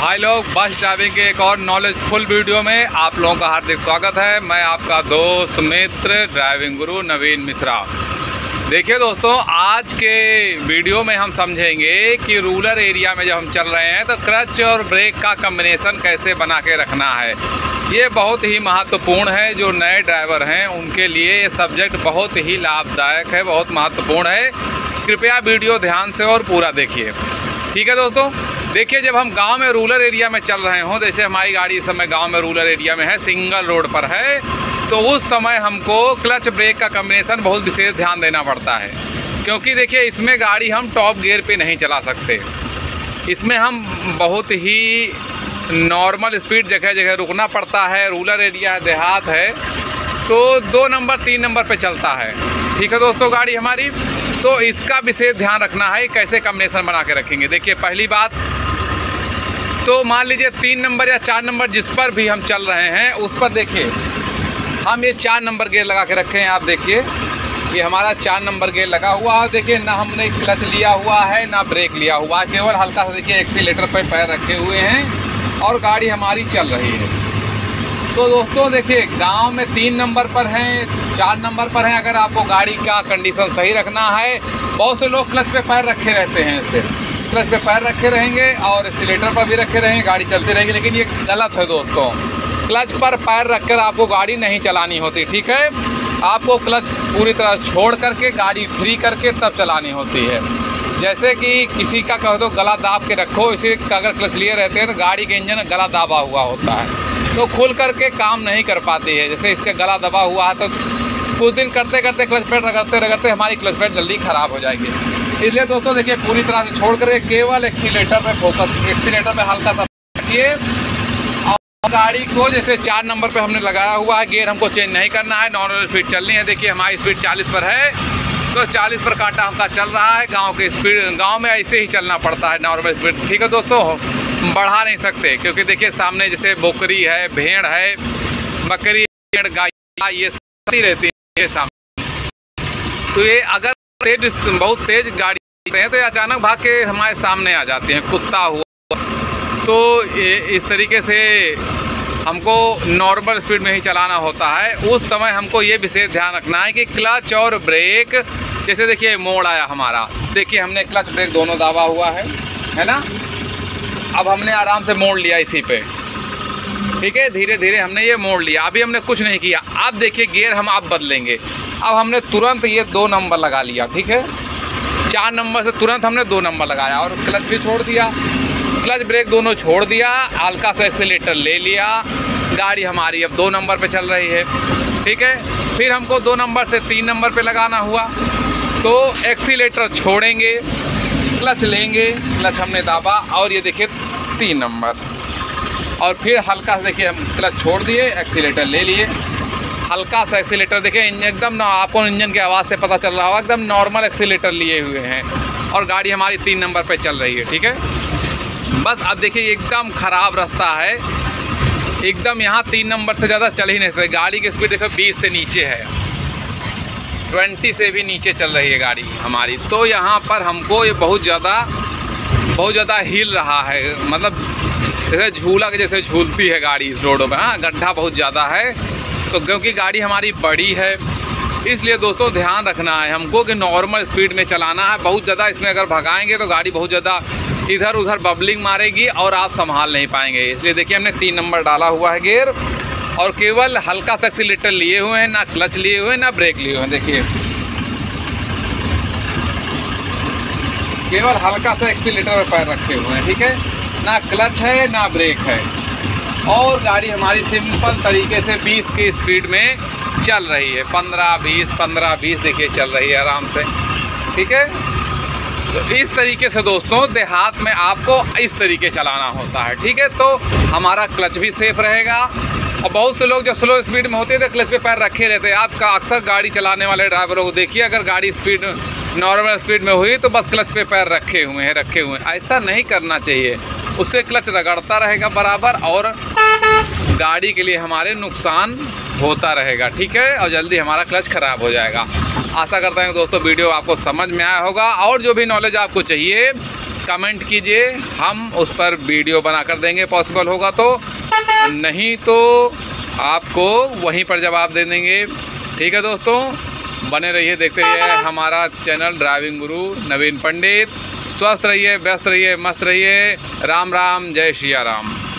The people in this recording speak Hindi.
भाई लोग, बस ड्राइविंग के एक और नॉलेजफुल वीडियो में आप लोगों का हार्दिक स्वागत है। मैं आपका दोस्त मित्र ड्राइविंग गुरु नवीन मिश्रा। देखिए दोस्तों, आज के वीडियो में हम समझेंगे कि रूरल एरिया में जब हम चल रहे हैं तो क्लच और ब्रेक का कॉम्बिनेशन कैसे बना के रखना है। ये बहुत ही महत्वपूर्ण है। जो नए ड्राइवर हैं उनके लिए ये सब्जेक्ट बहुत ही लाभदायक है, बहुत महत्वपूर्ण है। कृपया वीडियो ध्यान से और पूरा देखिए, ठीक है दोस्तों। देखिए, जब हम गांव में रूरल एरिया में चल रहे हों, जैसे हमारी गाड़ी इस समय गांव में रूरल एरिया में है, सिंगल रोड पर है, तो उस समय हमको क्लच ब्रेक का कॉम्बिनेशन बहुत विशेष ध्यान देना पड़ता है। क्योंकि देखिए, इसमें गाड़ी हम टॉप गियर पे नहीं चला सकते। इसमें हम बहुत ही नॉर्मल स्पीड जगह जगह रुकना पड़ता है। रूरल एरिया है, देहात है, तो 2 नंबर 3 नंबर पे चलता है, ठीक है दोस्तों गाड़ी हमारी। तो इसका विशेष ध्यान रखना है, कैसे कॉम्बिनेशन बना के रखेंगे। देखिए, पहली बात तो मान लीजिए 3 नंबर या 4 नंबर जिस पर भी हम चल रहे हैं उस पर देखिए हम ये 4 नंबर गियर लगा के रखे हैं। आप देखिए, ये हमारा 4 नंबर गियर लगा हुआ है। देखिए, ना हमने क्लच लिया हुआ है ना ब्रेक लिया हुआ है, केवल हल्का सा देखिए एक्सीलेटर पर पैर रखे हुए हैं और गाड़ी हमारी चल रही है। तो दोस्तों देखिए, गांव में 3 नंबर पर हैं, 4 नंबर पर हैं। अगर आपको गाड़ी का कंडीशन सही रखना है, बहुत से लोग क्लच पे पैर रखे रहते हैं, इससे क्लच पे पैर रखे रहेंगे और एक्सीलेटर पर भी रखे रहेंगे, गाड़ी चलती रहेगी। लेकिन ये गलत है दोस्तों। क्लच पर पैर रखकर आपको गाड़ी नहीं चलानी होती, ठीक है। आपको क्लच पूरी तरह छोड़ करके गाड़ी फ्री करके तब चलानी होती है। जैसे कि किसी का कह दो गला दाब के रखो, इसी का अगर क्लच लिए रहते हैं तो गाड़ी के इंजन गला दाबा हुआ होता है, तो खुल करके काम नहीं कर पाती है। जैसे इसका गला दबा हुआ है तो कुछ दिन करते करते क्लच प्लेट रगड़ते हमारी क्लच प्लेट जल्दी ख़राब हो जाएगी। इसलिए दोस्तों देखिए, पूरी तरह से छोड़ करके केवल एक्सीलेटर पे फोकस, एक्सीलेटर पे हल्का सा रखिए। और गाड़ी को जैसे 4 नंबर पे हमने लगाया हुआ है, गियर हमको चेंज नहीं करना है, नॉर्मल स्पीड चलनी है। देखिए, हमारी स्पीड 40 पर है, तो 40 पर कांटा हमका चल रहा है। गाँव के स्पीड, गाँव में ऐसे ही चलना पड़ता है नॉर्मल स्पीड, ठीक है दोस्तों। बढ़ा नहीं सकते, क्योंकि देखिए सामने जैसे बोकरी है, भेड़ है, बकरी, गाय, ये सारी रहती है सामने। तो ये अगर बहुत तेज गाड़ी है तो ये अचानक भाग के हमारे सामने आ जाती हैं, कुत्ता हुआ। तो ये इस तरीके से हमको नॉर्मल स्पीड में ही चलाना होता है। उस समय हमको ये विशेष ध्यान रखना है कि क्लच और ब्रेक, जैसे देखिए मोड़ आया हमारा, देखिए हमने क्लच ब्रेक दोनों दाबा हुआ है ना। अब हमने आराम से मोड़ लिया इसी पे, ठीक है। धीरे धीरे हमने ये मोड़ लिया, अभी हमने कुछ नहीं किया। अब देखिए गियर हम आप बदलेंगे। अब हमने तुरंत ये 2 नंबर लगा लिया, ठीक है। 4 नंबर से तुरंत हमने 2 नंबर लगाया और क्लच भी छोड़ दिया, क्लच ब्रेक दोनों छोड़ दिया, हल्का सा एक्सीलेटर ले लिया। गाड़ी हमारी अब 2 नंबर पे चल रही है, ठीक है। फिर हमको 2 नंबर से 3 नंबर पे लगाना हुआ, तो एक्सीलेटर छोड़ेंगे, क्लच लेंगे, क्लच हमने दाबा और ये देखिए 3 नंबर। और फिर हल्का सा देखिए हम क्लच छोड़ दिए, एक्सीलेटर ले लिए, हल्का सा एक्सीलेटर देखिए एकदम ना, आपको इंजन की आवाज़ से पता चल रहा होगा, एकदम नॉर्मल एक्सीलेटर लिए हुए हैं और गाड़ी हमारी 3 नंबर पे चल रही है, ठीक है। बस अब देखिए एकदम ख़राब रास्ता है, एकदम यहाँ 3 नंबर से ज़्यादा चल ही नहीं सकते। गाड़ी की स्पीड देखो 20 से नीचे है, 20 से भी नीचे चल रही है गाड़ी हमारी। तो यहाँ पर हमको ये बहुत ज़्यादा हिल रहा है, मतलब जैसे झूला के जैसे झूलती है गाड़ी इस रोडों पर। हाँ, गड्ढा बहुत ज़्यादा है, तो क्योंकि गाड़ी हमारी बड़ी है, इसलिए दोस्तों ध्यान रखना है हमको कि नॉर्मल स्पीड में चलाना है। बहुत ज़्यादा इसमें अगर भगाएंगे तो गाड़ी बहुत ज़्यादा इधर उधर बबलिंग मारेगी और आप संभाल नहीं पाएंगे। इसलिए देखिए हमने 3 नंबर डाला हुआ है गियर और केवल हल्का सा एक्सीलेटर लिए हुए हैं, ना क्लच लिए हुए हैं ना ब्रेक लिए हुए हैं। देखिए केवल हल्का सा एक्सीलेटर पर पैर रखे हुए हैं, ठीक है। ना क्लच है ना ब्रेक है और गाड़ी हमारी सिंपल तरीके से 20 की स्पीड में चल रही है। 15-20 देखिए चल रही है आराम से, ठीक है। तो इस तरीके से दोस्तों देहात में आपको इस तरीके चलाना होता है, ठीक है। तो हमारा क्लच भी सेफ रहेगा। और बहुत से लोग जो स्लो स्पीड में होते हैं तो क्लच पे पैर रखे रहते हैं। आपका अक्सर गाड़ी चलाने वाले ड्राइवरों को देखिए, अगर गाड़ी स्पीड नॉर्मल स्पीड में हुई तो बस क्लच पे पैर रखे हुए हैं। ऐसा नहीं करना चाहिए, उससे क्लच रगड़ता रहेगा बराबर और गाड़ी के लिए हमारे नुकसान होता रहेगा, ठीक है। और जल्दी हमारा क्लच ख़राब हो जाएगा। आशा करता हूँ दोस्तों वीडियो आपको समझ में आया होगा और जो भी नॉलेज आपको चाहिए कमेंट कीजिए, हम उस पर वीडियो बना कर देंगे पॉसिबल होगा तो, नहीं तो आपको वहीं पर जवाब दे देंगे। ठीक है दोस्तों, बने रहिए, देखते रहिए हमारा चैनल ड्राइविंग गुरु नवीन पंडित। स्वस्थ रहिए, व्यस्त रहिए, मस्त रहिए। राम राम, जय सिया राम।